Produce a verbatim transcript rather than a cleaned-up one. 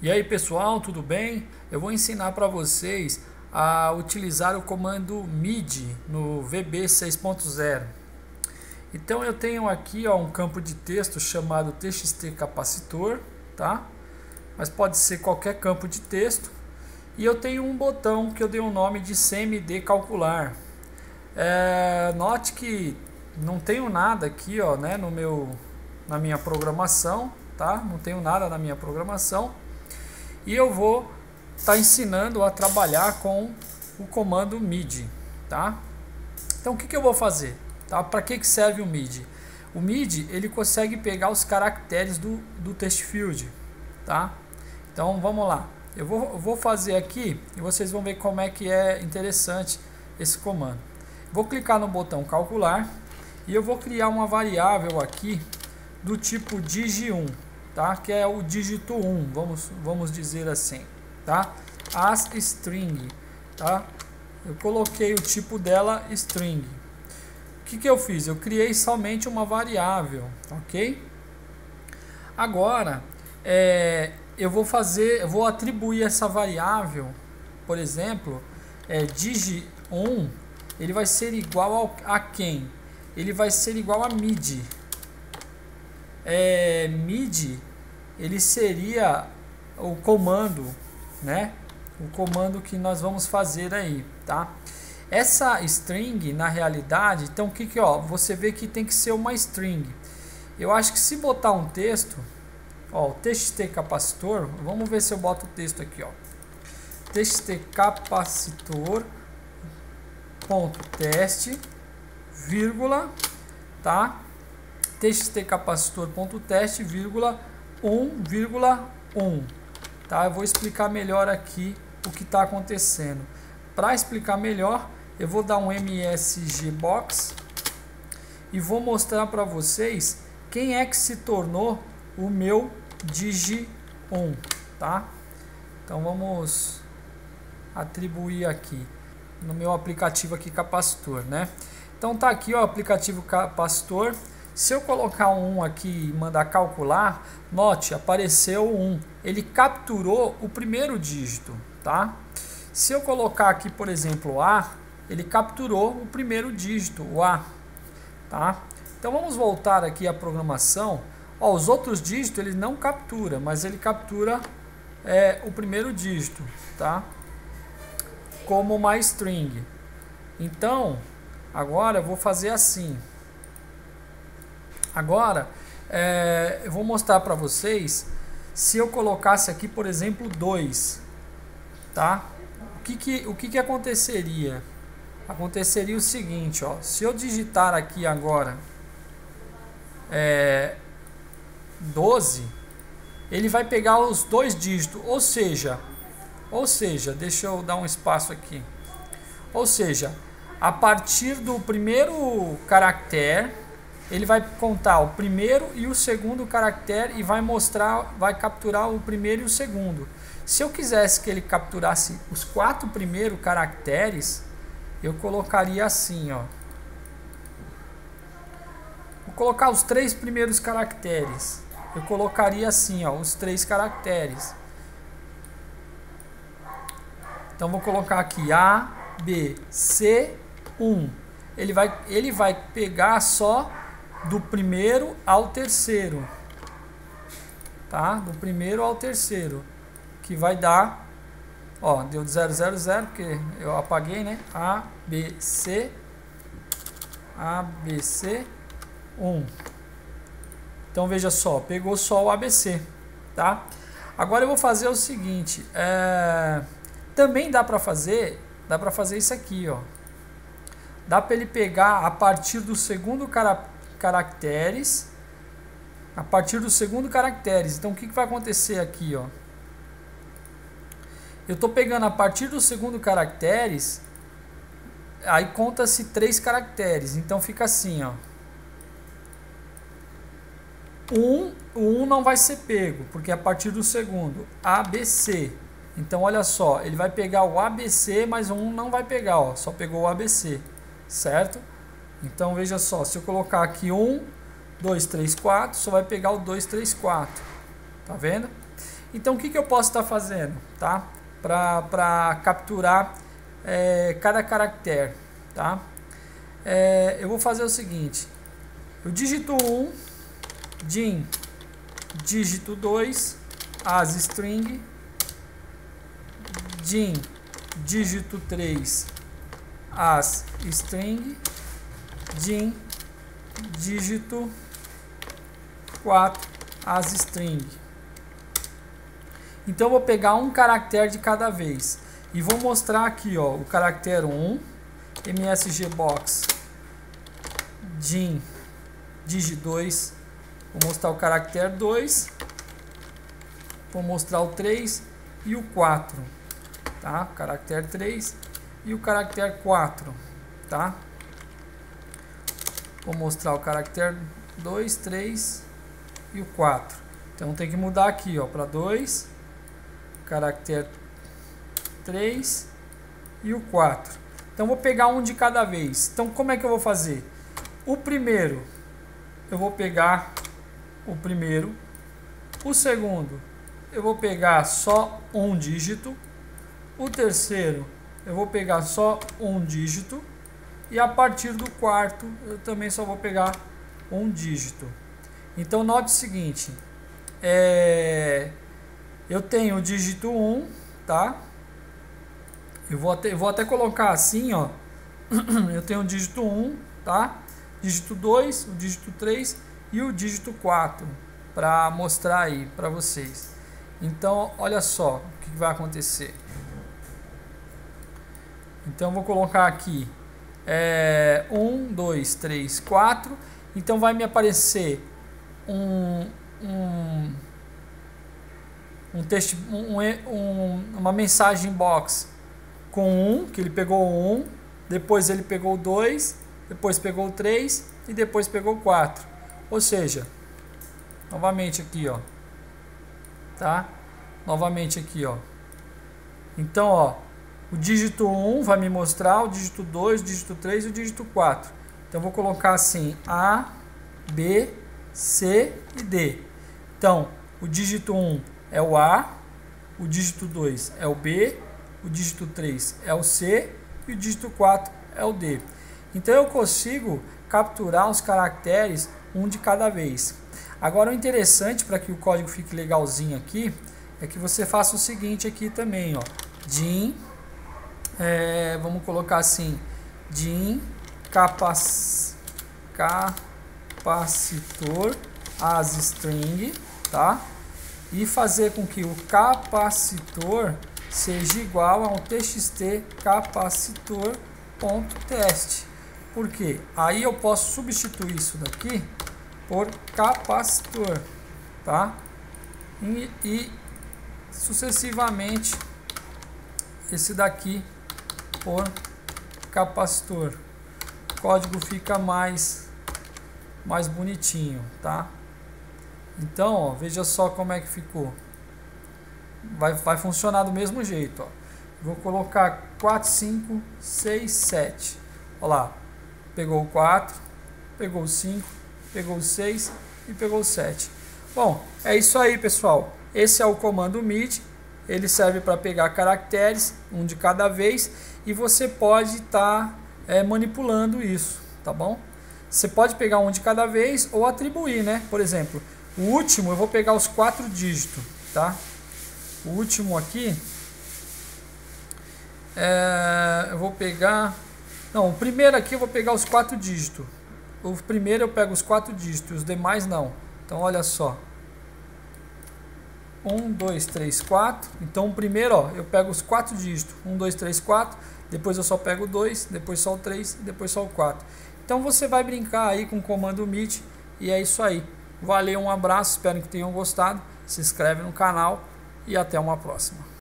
E aí pessoal, tudo bem? Eu vou ensinar para vocês a utilizar o comando midi no V B seis ponto zero. Então eu tenho aqui ó, um campo de texto chamado txtcapacitor, tá? Mas pode ser qualquer campo de texto. E eu tenho um botão que eu dei o nome de C M D calcular. É, note que não tenho nada aqui ó, né, no meu, na minha programação, tá? Não tenho nada na minha programação. E eu vou estar tá ensinando a trabalhar com o comando midi, tá? Então o que, que eu vou fazer? Tá? Para que, que serve o midi? O midi ele consegue pegar os caracteres do, do text field, tá? Então vamos lá. Eu vou, eu vou fazer aqui e vocês vão ver como é que é interessante esse comando. Vou clicar no botão calcular e eu vou criar uma variável aqui do tipo dig um. Tá? Que é o dígito um, vamos, vamos dizer assim, tá? As string, tá? Eu coloquei o tipo dela string. O que, que eu fiz? Eu criei somente uma variável, ok? Agora, é, eu vou fazer, eu vou atribuir essa variável, por exemplo, é, dig um, ele vai ser igual ao, a quem? Ele vai ser igual a midi. É, midi ele seria o comando, né? O comando que nós vamos fazer aí, tá? Essa string, na realidade, então o que que ó, você vê que tem que ser uma string. Eu acho que se botar um texto, ó, o txtcapacitor, vamos ver se eu boto o texto aqui, ó. txtcapacitor ponto teste, vírgula, tá? txtcapacitor.teste, vírgula, um vírgula um, tá? Eu vou explicar melhor aqui o que está acontecendo. Para explicar melhor, eu vou dar um msgbox e vou mostrar para vocês quem é que se tornou o meu dig um, tá? Então vamos atribuir aqui no meu aplicativo aqui capacitor, né? Então tá aqui ó, o aplicativo capacitor. Se eu colocar um um aqui e mandar calcular, note, apareceu um. Ele capturou o primeiro dígito, tá? Se eu colocar aqui, por exemplo, A, ele capturou o primeiro dígito, o A, tá? Então vamos voltar aqui à programação. Ó, os outros dígitos ele não captura, mas ele captura é, o primeiro dígito, tá? Como uma string. Então, agora eu vou fazer assim. Agora, é, eu vou mostrar para vocês se eu colocasse aqui, por exemplo, dois, tá? O que que, o que que aconteceria? Aconteceria o seguinte, ó, se eu digitar aqui agora é, doze, ele vai pegar os dois dígitos, ou seja, ou seja, deixa eu dar um espaço aqui, ou seja, a partir do primeiro caractere, ele vai contar o primeiro e o segundo caractere e vai mostrar, vai capturar o primeiro e o segundo. Se eu quisesse que ele capturasse os quatro primeiros caracteres, eu colocaria assim, ó. Vou colocar os três primeiros caracteres. Eu colocaria assim, ó, os três caracteres. Então vou colocar aqui A, B, C, um. Ele vai, ele vai pegar só do primeiro ao terceiro, tá? Do primeiro ao terceiro, que vai dar, ó, deu zero zero zero, porque eu apaguei, né? A, B, C, A, B, C, um. Então veja só, pegou só o A B C, tá? Agora eu vou fazer o seguinte, é... também dá para fazer, dá para fazer isso aqui, ó. Dá para ele pegar a partir do segundo cara caracteres, a partir do segundo caracteres. Então o que, que vai acontecer aqui, ó? Eu estou pegando a partir do segundo caracteres, aí conta-se três caracteres. Então fica assim, ó. Um, o um não vai ser pego, porque é a partir do segundo. A B C. Então olha só, ele vai pegar o A B C, mas o um não vai pegar, ó. Só pegou o A B C, certo? Então veja só, se eu colocar aqui um, dois, três, quatro, só vai pegar o dois, três, quatro. Tá vendo? Então o que, que eu posso estar fazendo, tá? Para capturar é, cada caractere, tá? É, eu vou fazer o seguinte, eu digito um, din, dígito dois, as string, din, dígito três, as string, din, dígito quatro, as string. Então eu vou pegar um caractere de cada vez e vou mostrar aqui, ó, o caractere um, msgbox, din, digi dois, vou mostrar o caractere dois, vou mostrar o três e o quatro, tá? O caractere três e o caractere quatro, tá? Vou mostrar o caractere dois, três e o quatro. Então tem que mudar aqui, ó, para dois, caractere três e o quatro. Então vou pegar um de cada vez. Então como é que eu vou fazer? O primeiro, eu vou pegar o primeiro. O segundo, eu vou pegar só um dígito. O terceiro, eu vou pegar só um dígito. E a partir do quarto, eu também só vou pegar um dígito. Então note o seguinte, é, eu tenho o dígito um, tá? Eu vou até, eu vou até colocar assim, ó. Eu tenho o dígito um, tá? Dígito dois, o dígito três e o dígito quatro, para mostrar aí para vocês. Então, olha só o que vai acontecer. Então, eu vou colocar aqui é, um, dois, três, quatro. Então, vai me aparecer um, um, um texto, um, um, uma mensagem box com um, que ele pegou um, depois ele pegou dois, depois pegou três e depois pegou quatro. Ou seja, novamente aqui, ó, tá? Novamente aqui, ó. Então, ó, o dígito um vai me mostrar o dígito dois, o dígito três e o dígito quatro. Então, eu vou colocar assim, A, B, C e D. Então, o dígito um é o A, o dígito dois é o B, o dígito três é o C e o dígito quatro é o D. Então eu consigo capturar os caracteres um de cada vez. Agora o interessante, para que o código fique legalzinho aqui, é que você faça o seguinte aqui também, ó. Din, é, vamos colocar assim, din capac, capacitor as string, tá? E fazer com que o capacitor seja igual ao txt capacitor.txt. Por quê? Aí eu posso substituir isso daqui por capacitor, tá? E, e sucessivamente esse daqui por capacitor. O código fica mais mais bonitinho, tá? Então, ó, veja só como é que ficou. Vai, vai funcionar do mesmo jeito, ó. Vou colocar quatro, cinco, seis, sete. Olha lá. Pegou o quatro, pegou o cinco, pegou o seis e pegou o sete. Bom, é isso aí, pessoal. Esse é o comando M I D. Ele serve para pegar caracteres, um de cada vez. E você pode estar tá, é, manipulando isso, tá bom? Você pode pegar um de cada vez ou atribuir, né? Por exemplo, o último eu vou pegar os quatro dígitos, tá? O último aqui, é, eu vou pegar, não, o primeiro aqui eu vou pegar os quatro dígitos. O primeiro eu pego os quatro dígitos, os demais não. Então olha só, um, dois, três, quatro. Então o primeiro, ó, eu pego os quatro dígitos, um, dois, três, quatro. Depois eu só pego o dois, depois só o três, depois só o quatro. Então você vai brincar aí com o comando M I D e é isso aí. Valeu, um abraço, espero que tenham gostado. Se inscreve no canal. E até uma próxima.